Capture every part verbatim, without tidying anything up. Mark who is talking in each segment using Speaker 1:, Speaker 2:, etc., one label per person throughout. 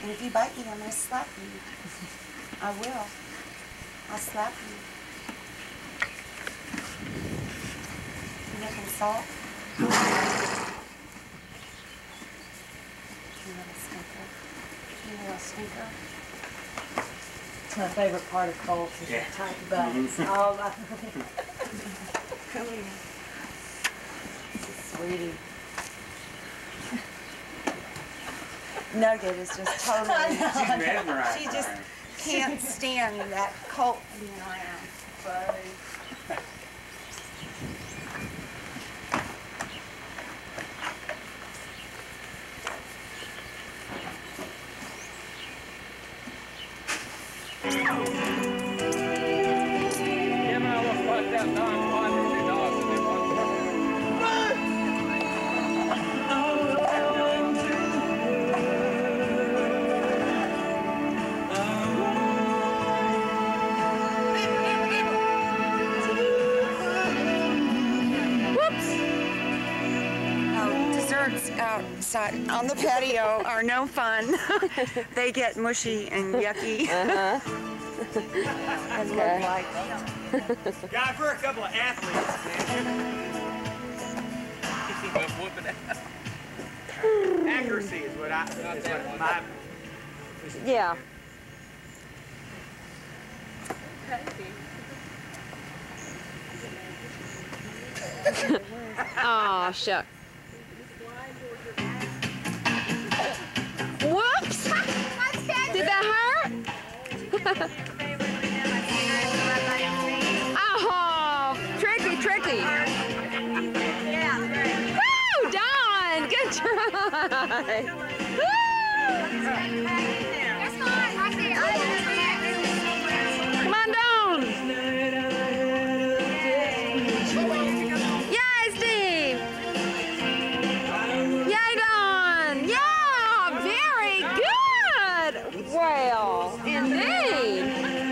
Speaker 1: And if you bite me, I'm going to slap you. I will. I'll slap you. You want some salt? You want a stinker? You want a stinker? It's my favorite part of colts is yeah. the tight buttons. Mm-hmm. Oh, my. Come here. Sweetie. Nugget is just totally. She's mesmerized. She just can't stand that colt being around. Buddy. Outside on the patio are no fun. They get mushy and yucky. Uh-huh. And look like.
Speaker 2: God, for a couple of athletes, man. Accuracy is what I. Is what my.
Speaker 3: Yeah. Oh, shucks. Whoops! Did that hurt? Oh, tricky, tricky. Woo, Dawn, good try. Come on, Dawn. Yay, Steve. Yay, Dawn. Yeah, very good. Well, indeed.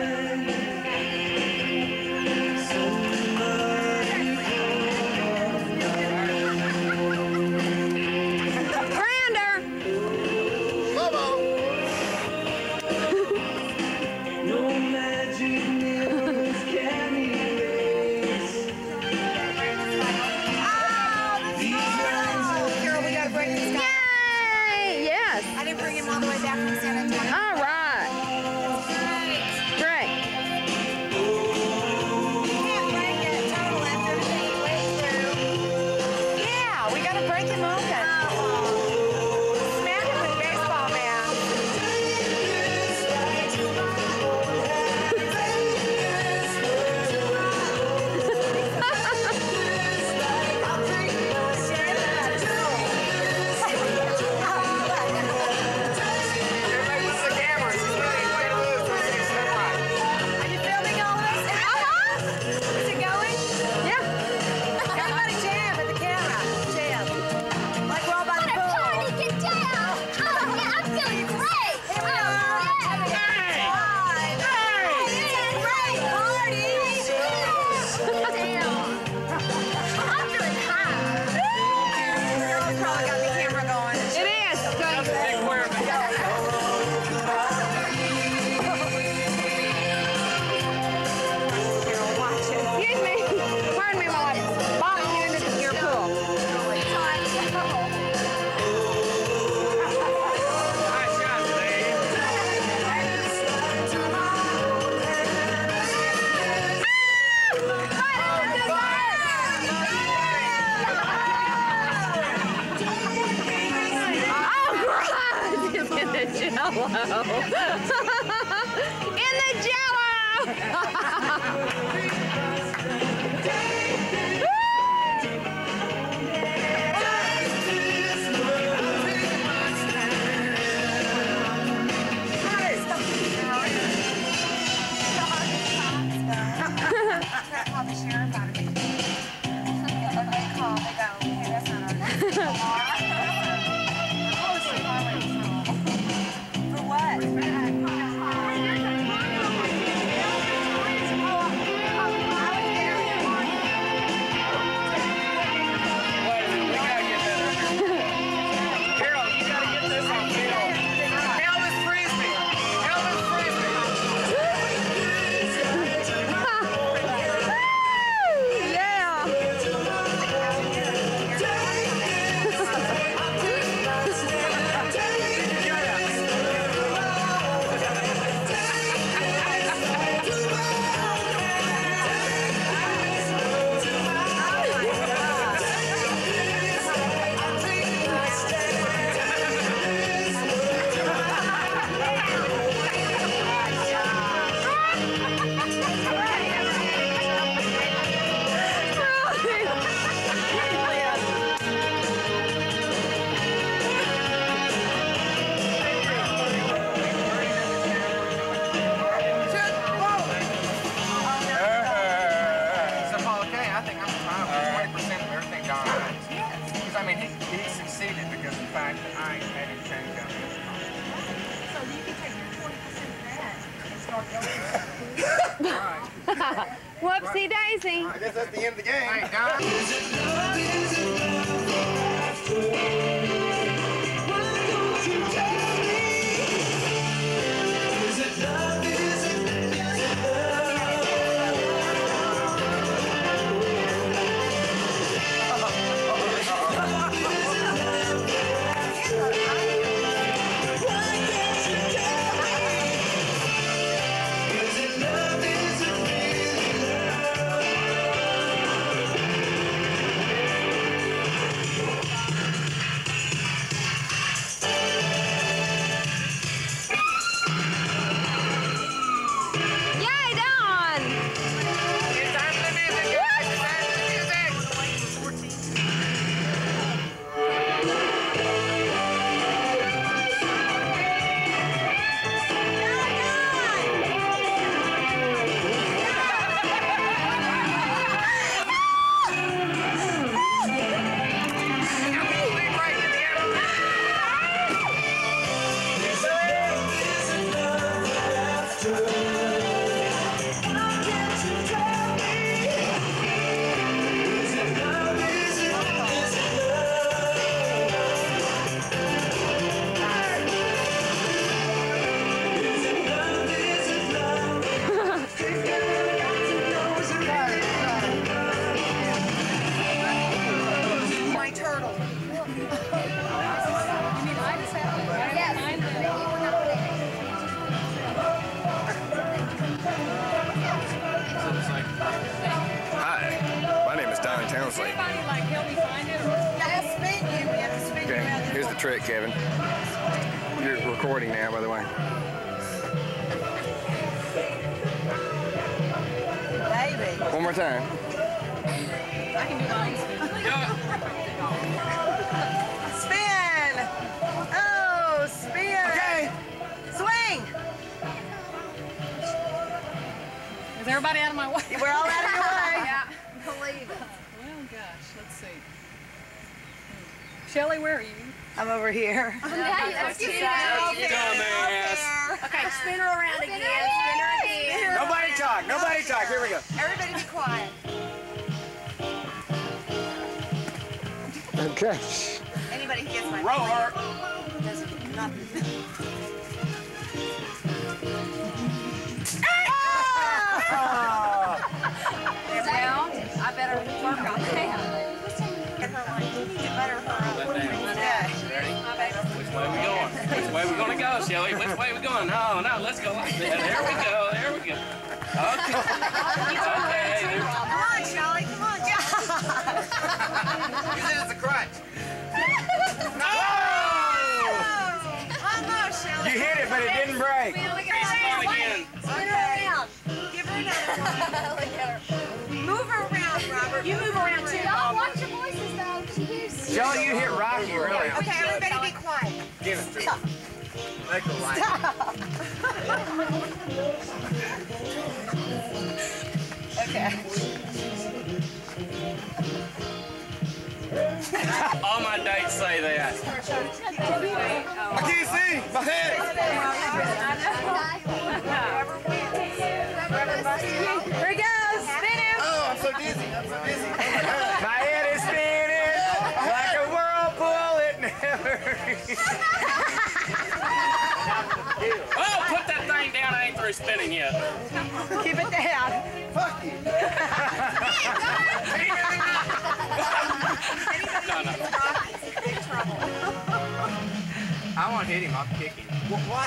Speaker 3: In the jello! For what? Dicey Daisy.
Speaker 4: I guess that's the end of the game. Hey, trick, Kevin. You're recording now, by the way.
Speaker 1: Baby.
Speaker 4: One more time.
Speaker 1: I can do mine. Spin! Oh, spin!
Speaker 4: Okay.
Speaker 1: Swing!
Speaker 5: Is everybody out of my way?
Speaker 1: We're all out of your way.
Speaker 5: Yeah. Believe it. Well, gosh, let's see. Shelley, where are you?
Speaker 1: I'm over here.
Speaker 5: Oh, yeah, that's cute. Dumbass.
Speaker 1: Okay, spin her around again. Spin her again.
Speaker 4: Nobody talk. Nobody talk. Here we go.
Speaker 1: Everybody be quiet.
Speaker 4: Okay.
Speaker 1: Anybody who gets my
Speaker 4: Roll her.
Speaker 1: does nothing.
Speaker 5: Well, I better work on that.
Speaker 1: Get her line. You need to butter her up. Yeah.
Speaker 2: Ready? Which way we going? Which way we gonna go, Shelly? Which way we going? No, no, let's go like that. There we go. There we go. Okay. Okay.
Speaker 1: Come on, Shelly. Come on.
Speaker 4: Use it as a crutch.
Speaker 1: No! Almost, Shelly.
Speaker 4: You hit it, but it didn't break.
Speaker 2: Spin again.
Speaker 1: Spin her around. Give her another one. Move her around, Robert. You move around too.
Speaker 3: Y'all watch your voices though.
Speaker 4: Joe, you hit Rocky, really.
Speaker 1: Okay, everybody be quiet.
Speaker 4: Give it to her. Make her right.
Speaker 1: Okay.
Speaker 2: All my dates say that.
Speaker 4: I can't see. My head.
Speaker 1: Here he goes. Spin him.
Speaker 4: Oh, I'm so dizzy. I'm so dizzy. Oh my God. My head is spinning like a whirlpool. It never.
Speaker 2: Oh, put that thing down. I ain't through spinning yet.
Speaker 1: Keep it down.
Speaker 4: Fuck you.
Speaker 2: No, no.
Speaker 1: Big trouble.
Speaker 4: I won't hit him. I'll kick him. What?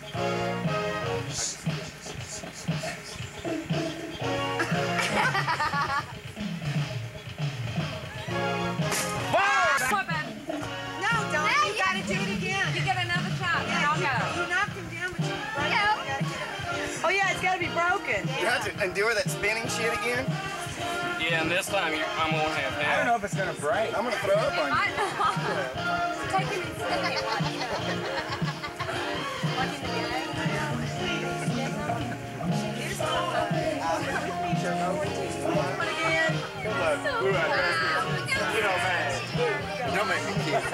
Speaker 1: No, Don, you gotta do it again.
Speaker 5: You get another shot, and I'll go.
Speaker 1: You knocked him down, but you broke it. You gotta get it again. Oh yeah, it's gotta be broken.
Speaker 4: You have to endure that spinning shit again?
Speaker 2: Yeah, and this time you're, I'm gonna have that.
Speaker 4: I don't know if it's gonna break. I'm gonna throw up on you.
Speaker 5: I know. Take it and spin it. Like in the game.
Speaker 1: Here's the one again.
Speaker 4: Good luck. Ooh, I drank it. You know, man. Don't make me kiss.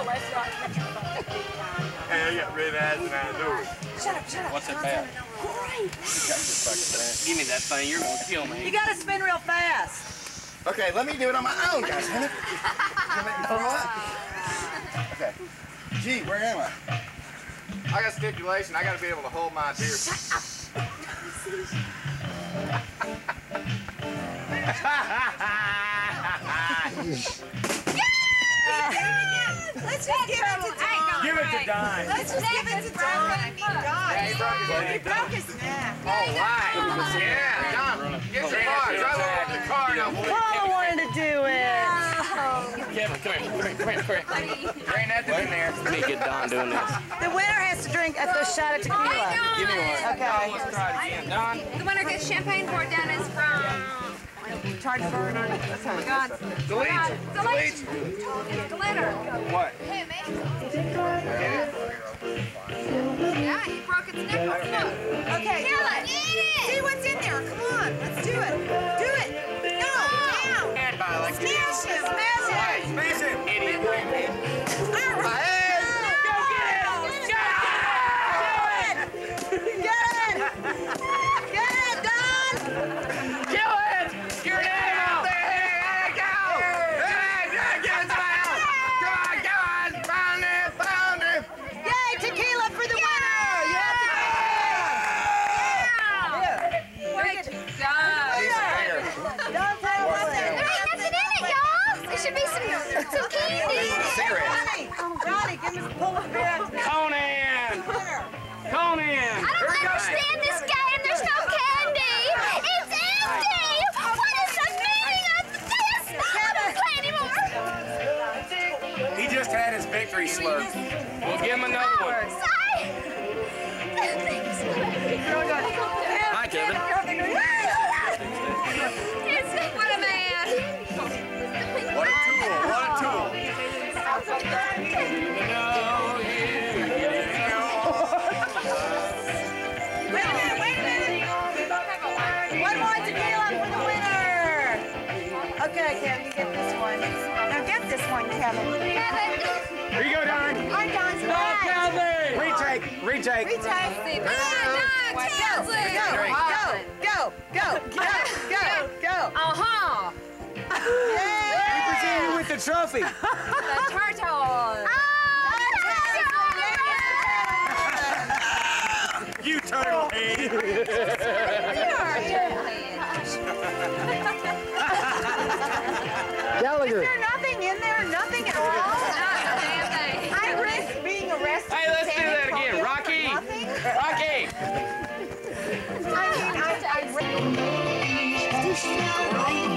Speaker 4: Hey, I got red eyes and I know it.
Speaker 1: Shut up, shut up.
Speaker 2: What's it bad?
Speaker 1: Great.
Speaker 2: Give me that thing. You're gonna kill me.
Speaker 1: You gotta spin real fast.
Speaker 4: Okay, let me do it on my own, guys. Can I make me throw up? Okay. Gee, where am I? I got stipulation. I gotta be able to hold my deer.
Speaker 1: Let's just give it to Don.
Speaker 4: Give it to Don.
Speaker 1: Let's just give it to Don. God,
Speaker 4: Yeah, he broke his neck.
Speaker 1: he broke his neck.
Speaker 4: All right. Yeah, Don, get your car. Drive over to the car now, boy.
Speaker 1: Paula wanted to do it.
Speaker 2: Kevin, come here, come here, come here, come here.
Speaker 4: There ain't nothing in there.
Speaker 2: We need to get Don doing this.
Speaker 1: The winner has to drink a first shot of tequila.
Speaker 2: Give me one.
Speaker 1: Okay.
Speaker 2: Let's try it again. Don.
Speaker 5: The winner gets champagne poured down his from.
Speaker 1: Charge burn on it. Oh my God.
Speaker 4: Delete. Delete.
Speaker 5: It's glitter.
Speaker 4: What?
Speaker 5: Hey, man. Yeah, he broke its neck. Look.
Speaker 1: Okay.
Speaker 5: Kill it. Eat it.
Speaker 1: See what's in there. Come on. Let's do it. Do it. No. Down. Smash it. Smash it.
Speaker 4: Smash him. Idiot.
Speaker 1: All right. Go get it. Get it. Get it. Get it, Don.
Speaker 2: Kill it! You're
Speaker 4: Out
Speaker 2: down!
Speaker 4: there. There you go. Hey, get it to my house. Come on, come on. Found it. Found it.
Speaker 1: Yay, tequila for the winner. Yeah.
Speaker 5: Great job.
Speaker 1: Don't tell us
Speaker 5: There ain't nothing in it, y'all. There should be some, some candy.
Speaker 4: Cigarette.
Speaker 1: Johnny, Johnny, give me pull the beer out to the
Speaker 2: Conan!
Speaker 1: winner.
Speaker 2: Conan!
Speaker 5: I don't understand this game. There's no candy. It's empty. What is the meaning of this? I don't play anymore.
Speaker 4: He just had his victory slur.
Speaker 2: We'll give him another one.
Speaker 5: Sorry.
Speaker 2: Hi, Kevin.
Speaker 5: What a man.
Speaker 4: What a tool. What a tool.
Speaker 1: Wait a minute, wait a minute. One more tequila for the winner. Okay, Kevin, you get this one. Now get this one, Kevin.
Speaker 4: Here you go, Don.
Speaker 1: Our Don's
Speaker 2: Oh,
Speaker 1: back.
Speaker 2: Kevin!
Speaker 4: Retake. Retake.
Speaker 1: Retake.
Speaker 5: Go,
Speaker 1: Go, go, go, go, go, go.
Speaker 5: Uh-huh.
Speaker 4: We present you with the trophy.
Speaker 5: The turtle.
Speaker 4: You turtle head.
Speaker 1: Is there nothing in there? Nothing at all? I risk being arrested.
Speaker 2: Hey, let's do that again. Rocky!
Speaker 1: Nothing?
Speaker 2: Rocky!
Speaker 1: I mean, I, I risk.